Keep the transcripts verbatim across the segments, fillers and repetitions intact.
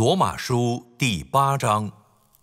罗马书第八章。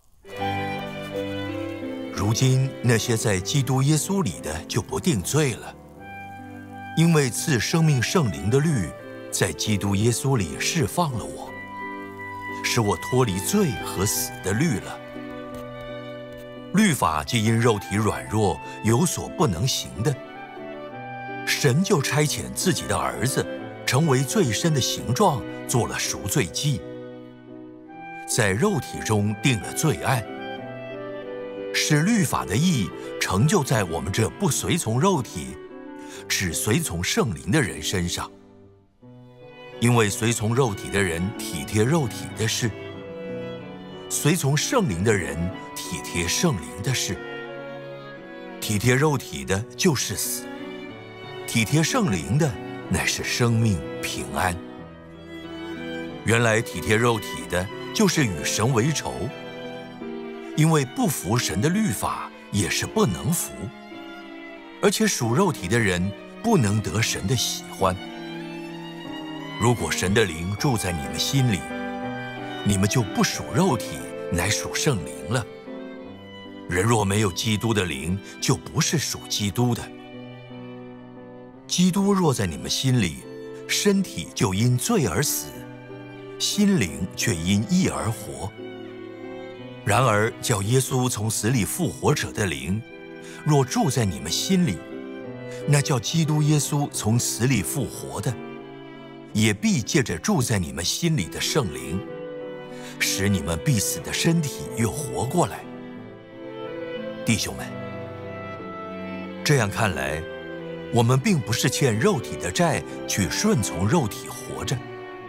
如今那些在基督耶稣里的就不定罪了，因为赐生命圣灵的律在基督耶稣里释放了我，使我脱离罪和死的律了。律法既因肉体软弱有所不能行的，神就差遣自己的儿子成为罪身的形状，做了赎罪祭，在肉体中定了罪案，使律法的义成就在我们这不随从肉体只随从圣灵的人身上。因为随从肉体的人体贴肉体的事，随从圣灵的人体贴圣灵的事。体贴肉体的就是死，体贴圣灵的乃是生命平安。原来体贴肉体的就是与神为仇，因为不服神的律法也是不能服，而且属肉体的人不能得神的喜欢。如果神的灵住在你们心里，你们就不属肉体，乃属圣灵了。人若没有基督的灵，就不是属基督的。基督若在你们心里，身体就因罪而死，心灵却因义而活。然而叫耶稣从死里复活者的灵，若住在你们心里，那叫基督耶稣从死里复活的，也必借着住在你们心里的圣灵，使你们必死的身体又活过来。弟兄们，这样看来，我们并不是欠肉体的债，去顺从肉体活着。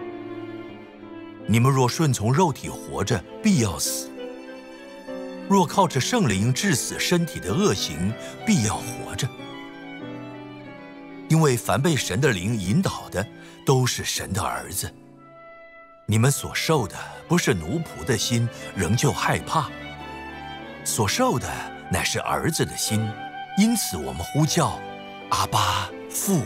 你们若顺从肉体活着，必要死；若靠着圣灵治死身体的恶行，必要活着。因为凡被神的灵引导的，都是神的儿子。你们所受的不是奴仆的心，仍旧害怕；所受的乃是儿子的心，因此我们呼叫阿爸父。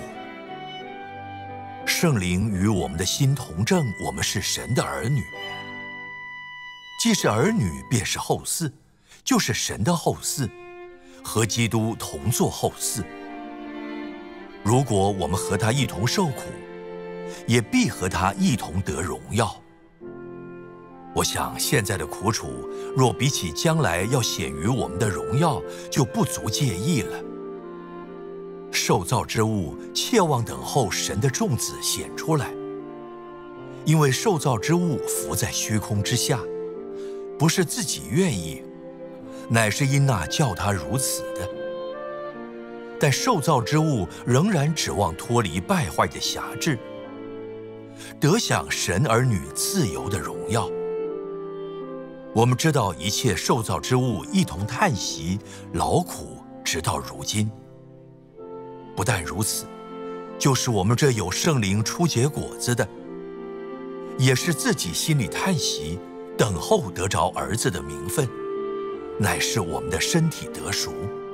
圣灵与我们的心同证，我们是神的儿女。既是儿女，便是后嗣，就是神的后嗣，和基督同作后嗣。如果我们和他一同受苦，也必和他一同得荣耀。我想现在的苦楚，若比起将来要显于我们的荣耀，就不足介意了。受造之物切望等候神的众子显出来，因为受造之物伏在虚空之下，不是自己愿意，乃是因那叫他如此的。但受造之物仍然指望脱离败坏的辖制，得享神儿女自由的荣耀。我们知道一切受造之物一同叹息劳苦，直到如今。不但如此，就是我们这有圣灵出结果子的，也是自己心里叹息，等候得着儿子的名分，乃是我们的身体得赎。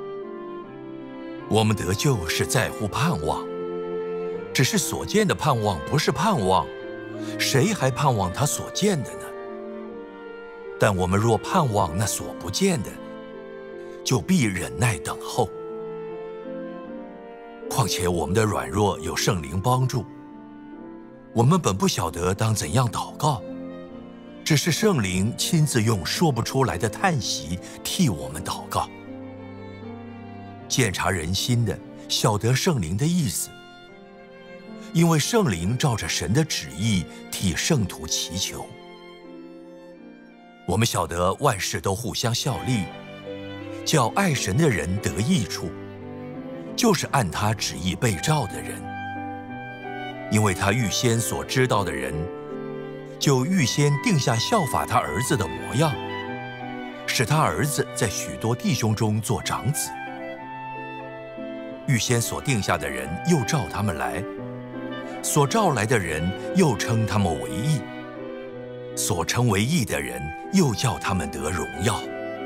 我们得救是在乎盼望，只是所见的盼望不是盼望，谁还盼望他所见的呢？但我们若盼望那所不见的，就必忍耐等候。况且我们的软弱有圣灵帮助，我们本不晓得当怎样祷告，只是圣灵亲自用说不出来的叹息替我们祷告。鉴察人心的，晓得圣灵的意思，因为圣灵照着神的旨意替圣徒祈求。我们晓得万事都互相效力，叫爱神的人得益处，就是按他旨意被召的人。因为他预先所知道的人，就预先定下效法他儿子的模样，使他儿子在许多弟兄中做长子。预先所定下的人，又召他们来；所召来的人，又称他们为义；所称为义的人，又叫他们得荣耀。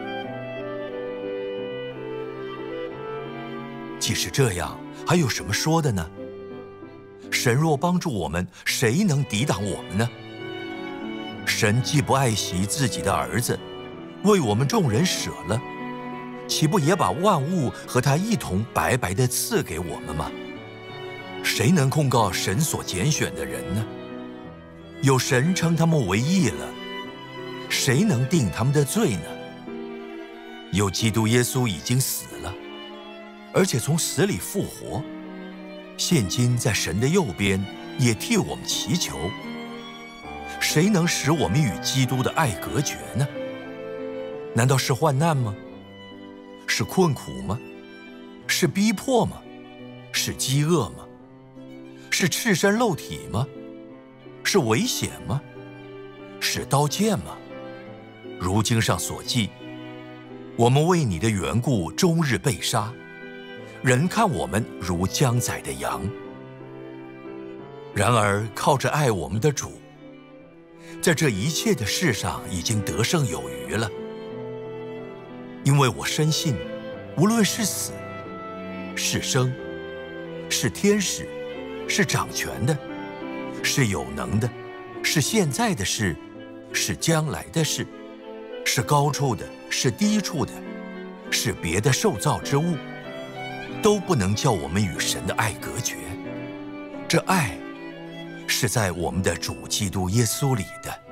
既是这样，还有什么说的呢？神若帮助我们，谁能抵挡我们呢？ 神既不爱惜自己的儿子，为我们众人舍了，岂不也把万物和他一同白白地赐给我们吗？谁能控告神所拣选的人呢？有神称他们为义了，谁能定他们的罪呢？有基督耶稣已经死了，而且从死里复活，现今在神的右边，也替我们祈求。谁能使我们与基督的爱隔绝呢？难道是患难吗？是困苦吗？是逼迫吗？是饥饿吗？是赤身露体吗？是危险吗？是刀剑吗？如经上所记，我们为你的缘故终日被杀，人看我们如将宰的羊。然而靠着爱我们的主，在这一切的事上已经得胜有余了。因为我深信，无论是死是生，是天使，是掌权的，是有能的，是现在的事，是将来的事，是高处的，是低处的，是别的受造之物，都不能叫我们与神的爱隔绝。这爱是在我们的主基督耶稣里的。